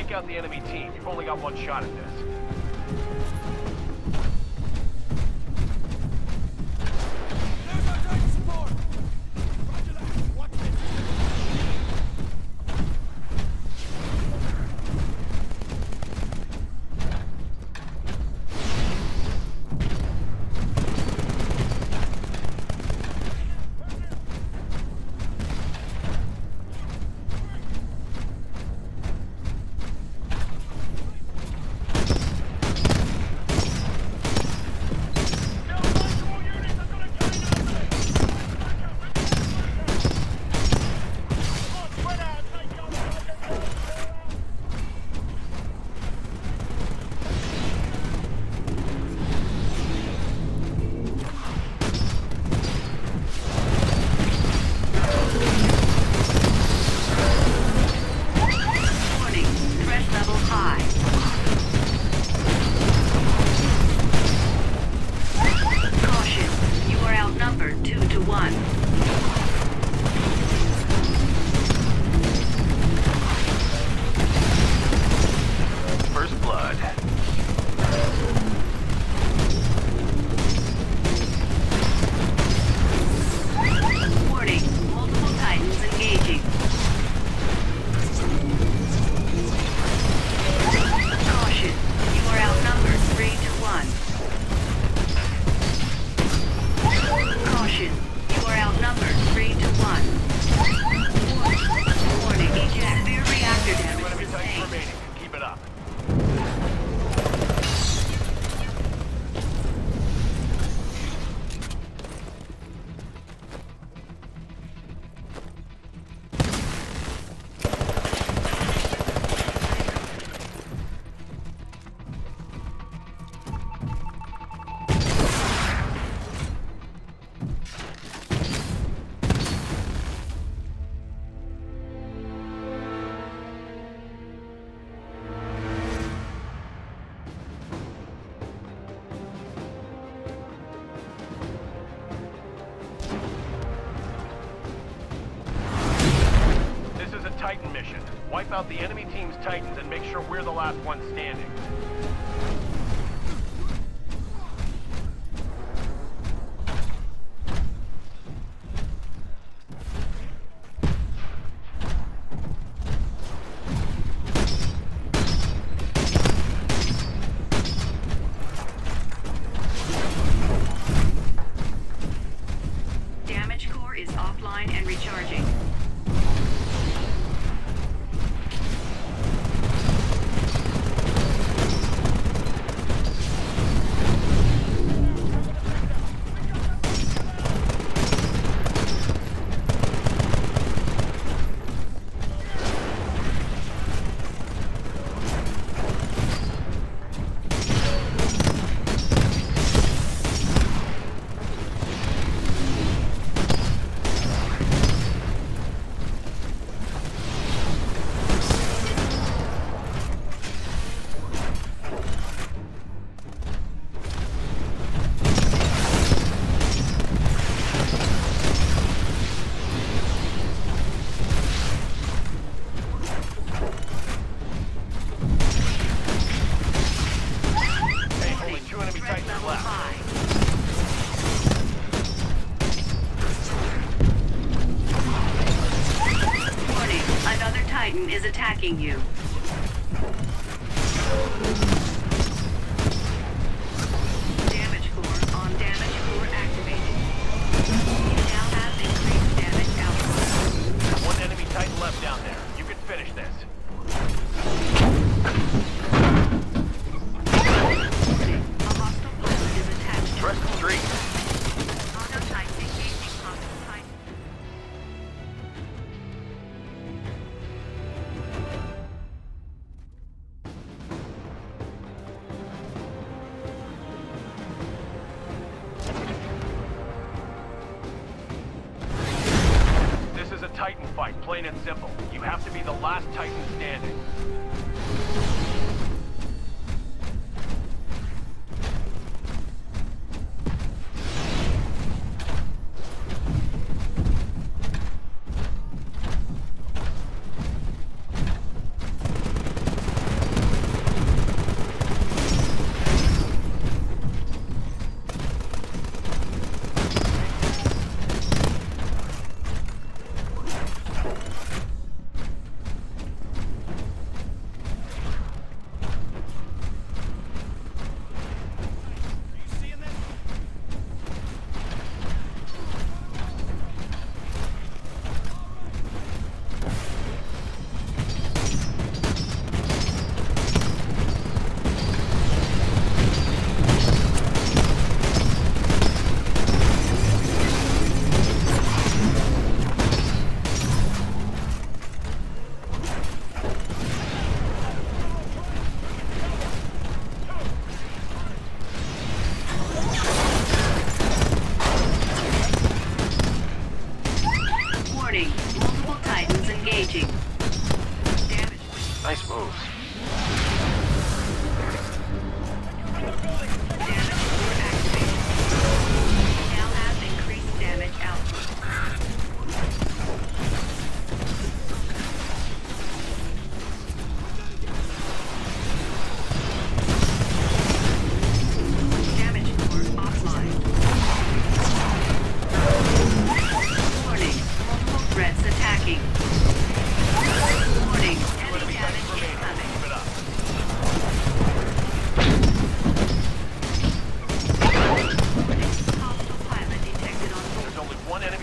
take out the enemy team. You've only got one shot at this. Titan mission. Wipe out the enemy team's Titans and make sure we're the last one standing. Damage core is offline and recharging. Titan is attacking you. Damage core on damage core activated. You now have increased damage output. One enemy Titan left down there. You can finish this. A hostile pilot is attached to Preston Street. Auto Titan engaging hostile Titan. This is a Titan fight, plain and simple. You have to be the last Titan standing.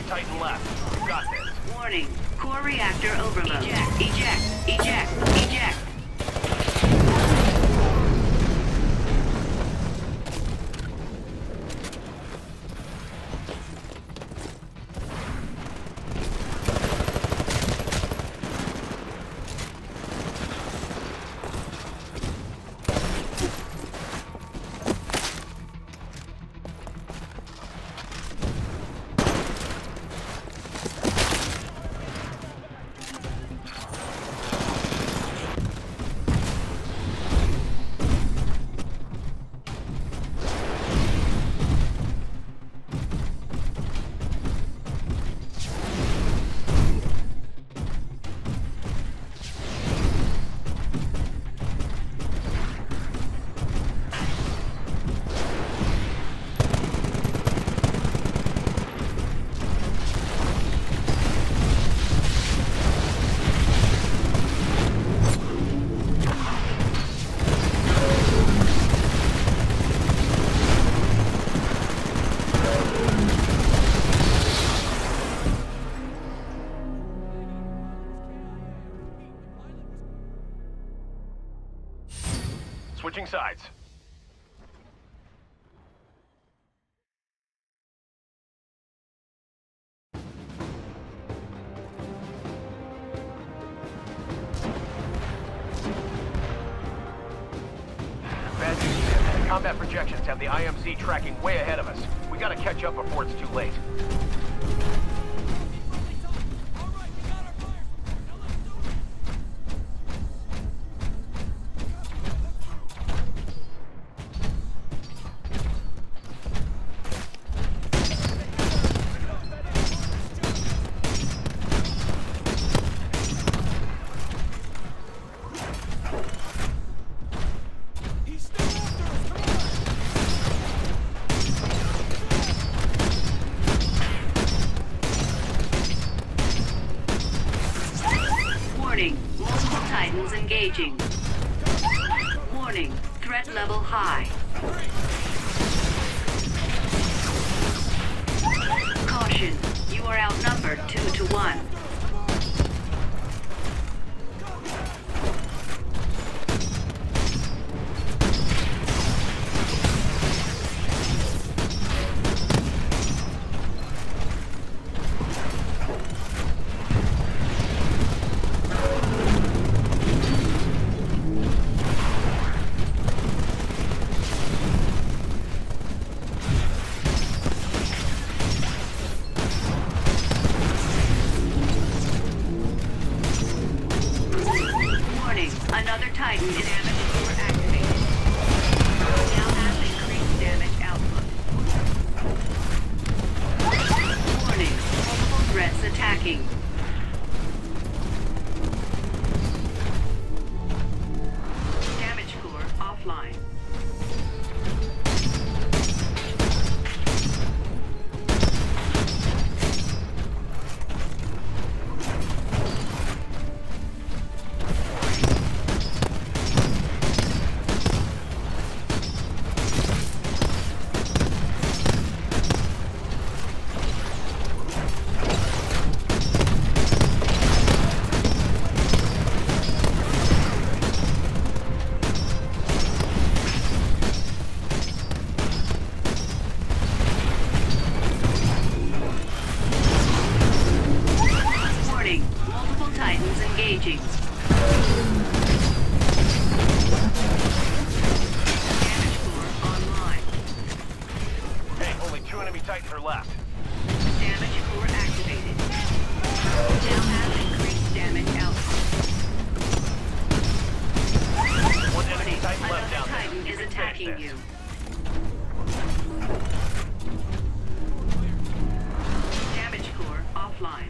Titan left. We've got this. Warning. Core reactor overload. Eject. Eject. Eject. Eject. Switching sides. Bad news, man. Combat projections have the IMC tracking way ahead of us. We gotta catch up before it's too late. Warning. Multiple Titans engaging. Warning. Threat level high. Caution. You are outnumbered 2 to 1. Another Titan is damage core activated. Now has increased damage output. Warning. Multiple threats attacking. Damage core offline. Multiple Titans engaging. Damage core online. Hey, only 2 enemy Titans are left. Damage core activated. Now has increased damage output. One enemy Titan left Another down there. Titan is attacking you. Damage core offline.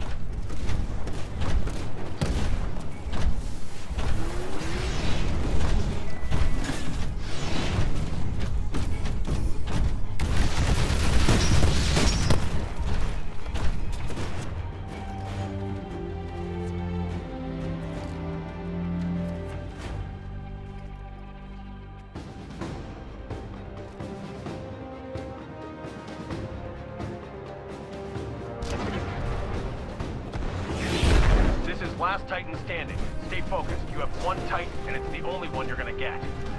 last Titan standing. Stay focused. You have one Titan, and it's the only one you're gonna get.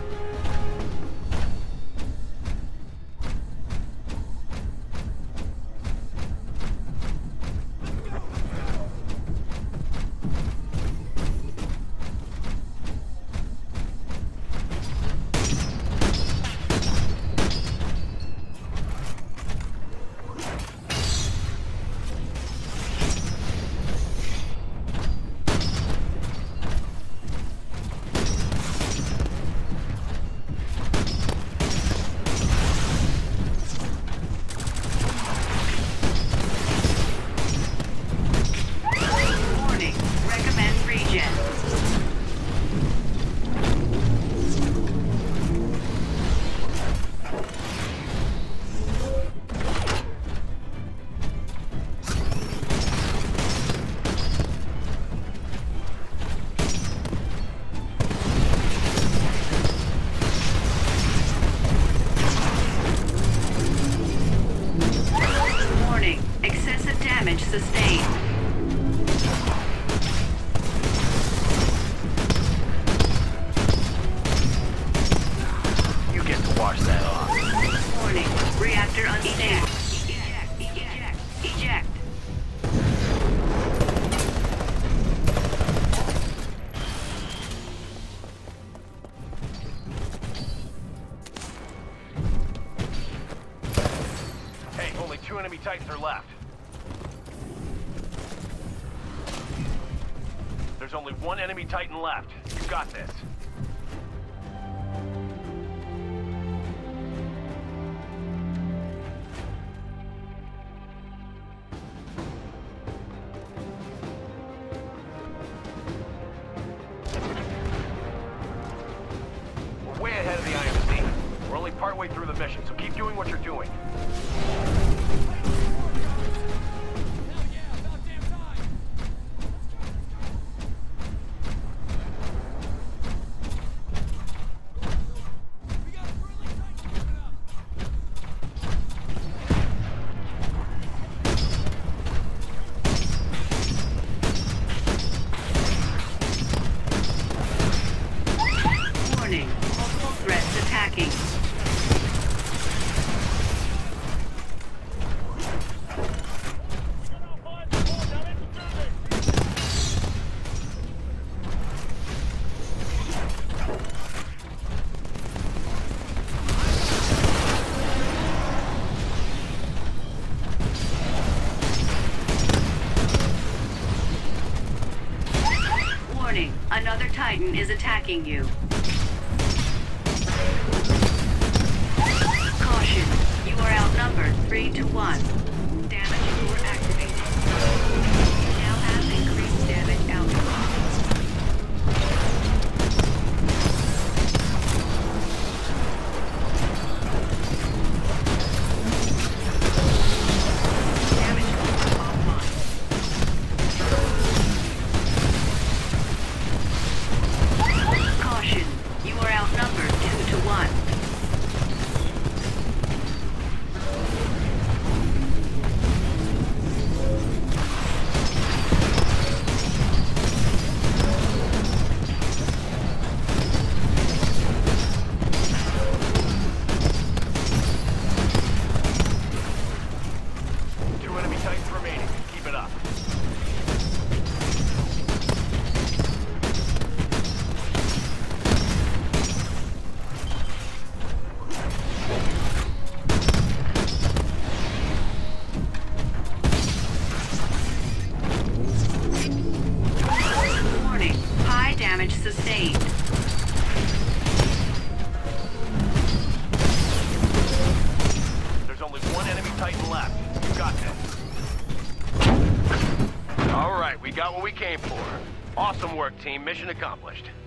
Sustained. You get to wash that off. Warning. Reactor unstable. Eject. Hey, only 2 enemy Titans are left. There's only 1 enemy Titan left. You got this. We're way ahead of the IMC. We're only partway through the mission, so keep doing what you're doing. Multiple threats attacking. Warning, another Titan is attacking you. Caution, you are outnumbered 3 to 1. Damage core activated. You now have increased damage output. Damage core offline. Caution, you are outnumbered 2 to 1. Damage sustained. There's only 1 enemy Titan left. You got this. All right, we got what we came for. Awesome work, team. Mission accomplished.